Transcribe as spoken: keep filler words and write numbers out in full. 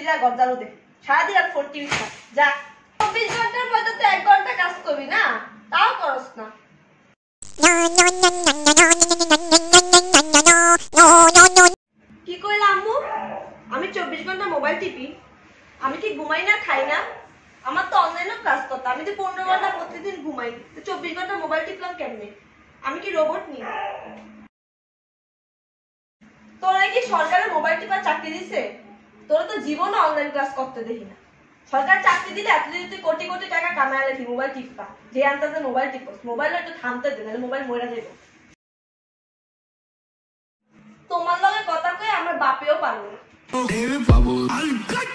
যা গজ্জালো দে সারাদিন আর phone TV খা যা চব্বিশ ঘন্টার মধ্যে তো এক ঘন্টা কাজ করবি না তাও করস না কি কইলা আম্মু আমি চব্বিশ ঘন্টা মোবাইল টিপি আমি কি ঘুমাই না খাই না আমার তো অনলাইনে ক্লাস করতে আমি তো পনেরো ঘন্টা প্রতিদিন ঘুমাই তো চব্বিশ ঘন্টা মোবাইল টিপলাম কেমনে আমি কি রোবট নি তোরা কি সরকারের মোবাইল টিপার চাকরি দিছে তোরা তো জীবনে অনলাইন ক্লাস করতে দেখি না সরকার চাকরি দিলে এত যদি তুই কোটি কোটি টাকা কামায় লেখি মোবাইল টিপা যে আন্তাজে মোবাইল টিপস মোবাইল একটু থামতে দে নাহলে মোবাইল মরে যাবে তোমার লগে কথা কই আমার বাপেও পারবো না